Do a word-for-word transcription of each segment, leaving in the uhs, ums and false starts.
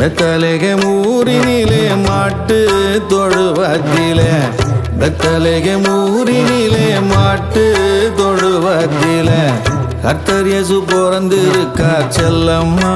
பெத்தலகை ஊரினிலே மாட்டு தொழுவத்திலே பெத்தலகை ஊரினிலே மாட்டு தொழுவத்திலே கர்த்தர் இயேசு பிறந்திருக்கார் செல்லம்மா.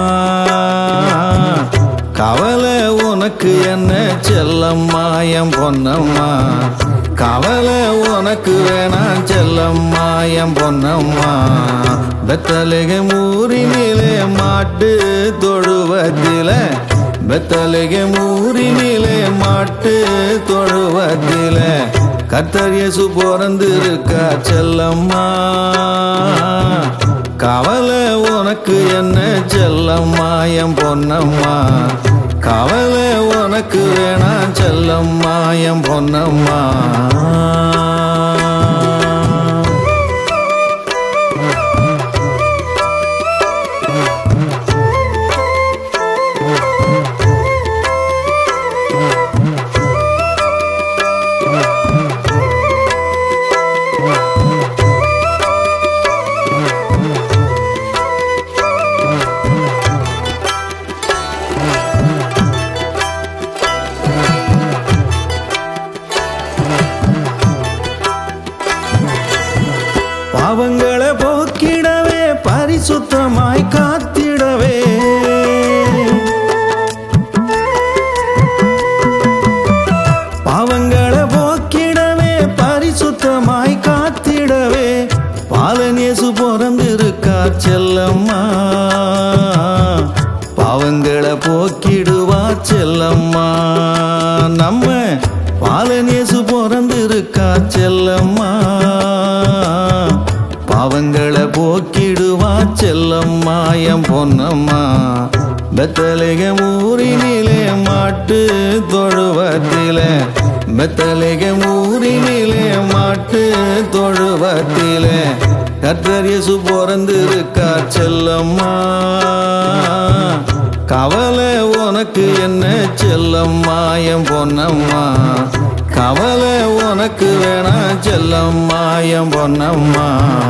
கவலை உனக்கு என்ன செல்லம்மா என் பொன்னம்மா, கவலை உனக்கு வேணாம் செல்லம்மா என் பொன்னம்மா. பெத்தலகை ஊரினிலே மாட்டு தொழுவத்திலே பெத்தலகை ஊரினிலே மாட்டு தொழுவத்திலே கர்த்தர் இயேசு பிறந்திருக்கார் செல்லம்மா. கவலை உனக்கு என்ன செல்லம்மா என் பொன்னம்மா, கவலை உனக்கு வேணாம் செல்லம்மா என் பொன்னம்மா. பாவங்களை போக்கிடவே பரிசுத்தமாய் காத்திடவே பாவங்களை போக்கிடவே பரிசுத்தமாய் காத்திடவே பாலன் இயேசு பிறந்திருக்கார் செல்லம்மா. பாவங்களை போக்கிடுவார் செல்லம்மா. நம்ம பாலன் இயேசு பிறந்திருக்கார் செல்லம்மா. பாவங்களை போக்கிடுவா செல்லம்மா என் பொன்னம்மா. பெத்தலகை ஊரினிலே மாட்டு தொழுவத்திலே பெத்தலகை ஊரினிலே மாட்டு தொழுவத்திலே கர்த்தர் இயேசு பிறந்திருக்கார் செல்லம்மா. கவலை உனக்கு என்ன செல்லம்மா என் பொன்னம்மா, கவலை உனக்கு வேணாம் செல்லம்மா என் பொன்னம்மா.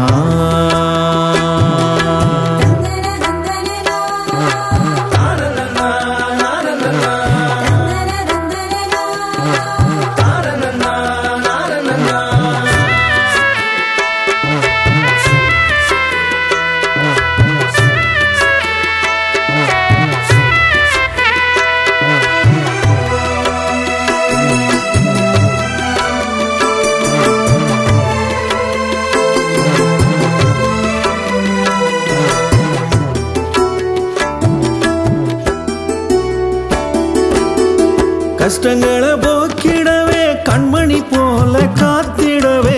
கஷ்டங்களை போக்கிடவே கண்மணி போல காத்திடவே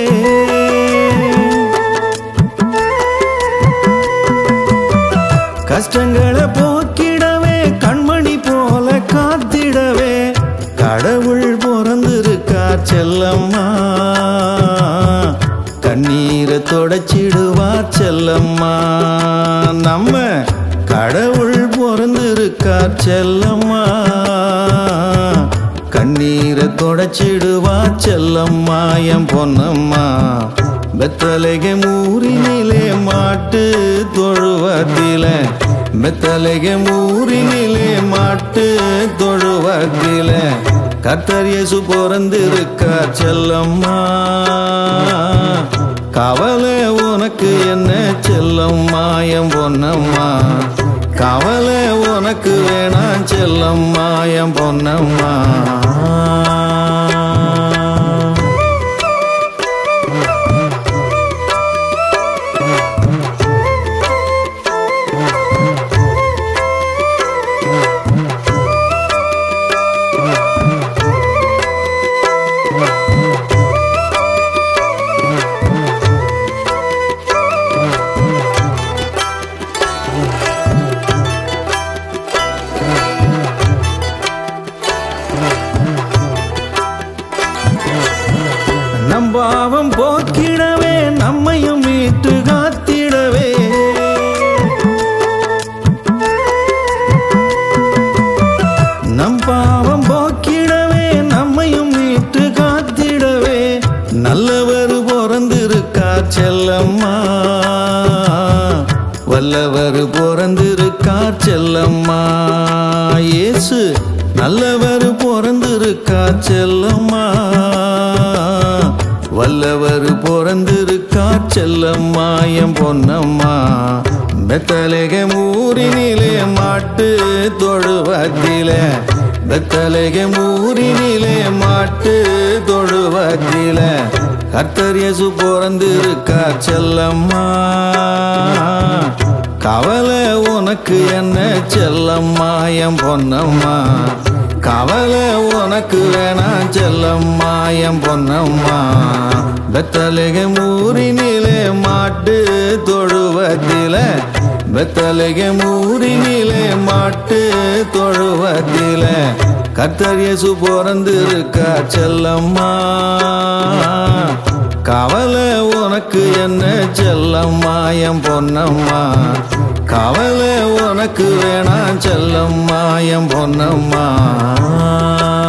கஷ்டங்களை போக்கிடவே கண்மணி போல காத்திடவே கடவுள் பிறந்திருக்கார் செல்லம்மா. கண்ணீரை தொடச்சிடுவார் செல்லம்மா. நம்ம கடவுள் பிறந்திருக்கார் செல்லம்மா. கண்ணீரை தொடச்சிடுவா செல்லம்மா என் பொன்னம்மா. பெத்தலகை ஊரினிலே மாட்டு தொழுவத்திலே பெத்தலகை ஊரினிலே மாட்டு தொழுவத்திலே கர்த்தர் இயேசு பிறந்திருக்கார் செல்லம்மா. கவலை உனக்கு என்ன செல்லம்மா என் பொன்னம்மா, கவலை உனக்கு வேணாம் செல்லம்மா என் பொன்னம்மா. நம் பாவம் போக்கிடவே நம்மையும் மீட்டு காத்திடவே நம் பாவம் போக்கிடவே நம்மையும் மீட்டு காத்திடவே நல்லவர் பிறந்திருக்கார் செல்லம்மா. வல்லவர் பிறந்திருக்கார் செல்லம்மா. இயேசு நல்லவர் பிறந்திருக்கார் செல்லம்மா. வல்லவர் பிறந்திருக்கார் செல்லம்மா என் பொன்னம்மா. பெத்தலகேம் ஊரினிலே மாட்டு தொழுவத்திலே, பெத்தலகேம் ஊரினிலே மாட்டு தொழுவத்திலே கர்த்தர் இயேசு பிறந்திருக்கார் செல்லம்மா. கவலை உனக்கு என்ன செல்லம்மா என் பொன்னம்மா. கவலை உனக்கு வேணாம் செல்லம்மா என் பொன்னம்மா. பெத்தலகேம் ஊரினிலே மாட்டு தொழுவத்திலே, பெத்தலகேம் ஊரினிலே மாட்டு தொழுவத்திலே கர்த்தர் இயேசு பிறந்திருக்கார் செல்லம்மா. கவலை உனக்கு என்ன செல்லம்மா என் பொன்னம்மா. கவலை உனக்கு வேணாம் செல்லம்மா என் பொன்னம்மா.